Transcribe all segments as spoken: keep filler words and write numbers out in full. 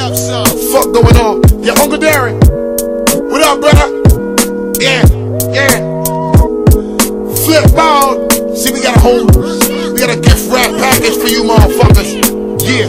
up some. Fuck going on? Yeah, Uncle Darren. What up, brother? Yeah, yeah. Flip ball. See, we got a whole, we got a gift wrap package for you motherfuckers. Yeah,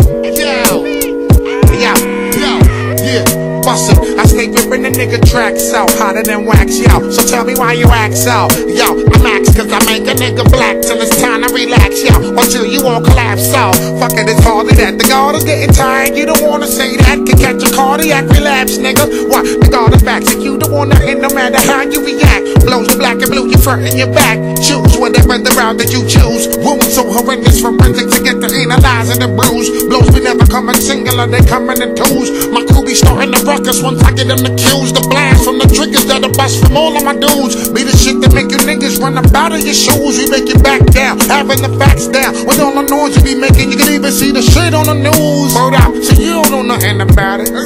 yeah, yeah, yeah, yeah. Bustin', I stay ripping the nigga tracks out, hotter than wax, yo. So tell me why you ax out, yo. I'm ax cause I make a nigga black till it's time to relax, yo. Until you won't collapse out. Fuck it, it's hardly that. The guard is getting tired, you don't wanna say that. Can catch a cardiac relapse, nigga. What? The guard is back, so you don't wanna end no matter how you react. Blows the black and blue, you front in your back. Choose whatever the route that you choose. Wounds so horrendous, forensic to get to analyzing the bruise. Blows be never coming singular, they coming in twos. My crew be starting to ruckus once I get them accused. The blast from the triggers that'll bust from all of my dudes. Be the shit that make you niggas run up out of your shoes. We make you back down, having the facts down. With all the noise you be making, you can even see the shit on the news. Hold up, so you don't know nothing about it.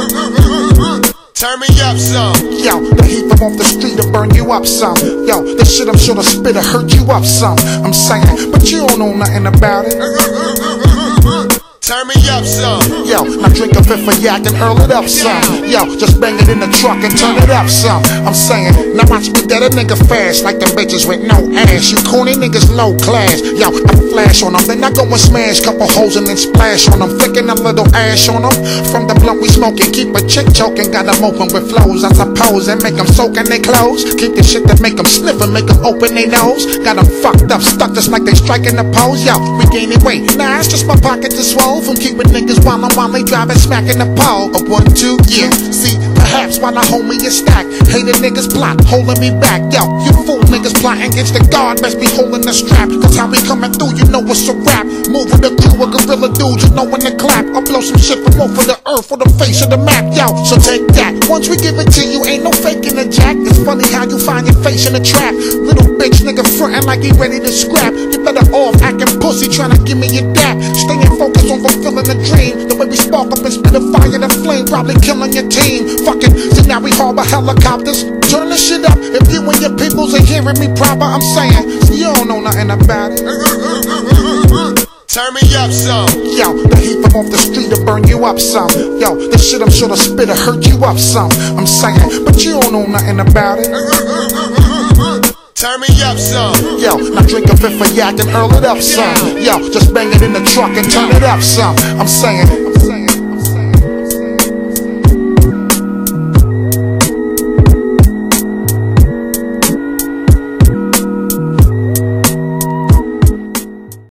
Turn me up some. Yo, the heat from off the street will burn you up some. Yo, the shit I'm sure to spit will hurt you up some. I'm saying, but you don't know nothing about it. Turn me up some. Yo, now drink a fifth of yak and earl it up some. Yo, just bang it in the truck and turn it up some. I'm saying, now watch me get a nigga fast like them bitches with no ass. You corny niggas low class. Yo, I flash on them, then I go and smash couple holes and then splash on them, flicking a little ash on them. From the blunt we smoking, keep a chick choking, got them open with flows, I suppose, and make them soak in their clothes. Keep the shit that make them sniff and make them open their nose. Got them fucked up, stuck just like they striking the pose. Yo, we gaining weight, nah, it's just my pocket to swole. From keeping niggas while I'm while they driving, smacking the pole. A one, two, yeah. See, perhaps while I hold me a stack, hated niggas plot, holding me back. Yo, you fool niggas plotting against the guard, best be holding the strap. Cause how we coming through, you know it's a rap. Move with the crew of gorilla dudes, you know when to clap. I'll blow some shit from off of the earth or the face of the map. Yo, so take that. Once we give it to you, ain't no faking the jack. It's funny how you find your face in the trap. Little bitch nigga frontin' like he ready to scrap. You better off acting pussy, trying to give me your dap. Staying focused on fulfilling the dream. The way we spark up and spit a fire and flame, probably killing your team. Fuck it, so now we harbor helicopters. Turn the shit up if you and your peoples are hearing me proper. I'm saying, so you don't know nothing about it. Turn me up some. Yo, the heat from off the street will burn you up some. Yo, the shit I'm sure to spit will hurt you up some. I'm saying, but you don't know nothing about it. Turn me up some. Yo, now drink a fifth of yak and earl it up some. Yo, just bang it in the truck and turn it up some. I'm saying, I'm saying.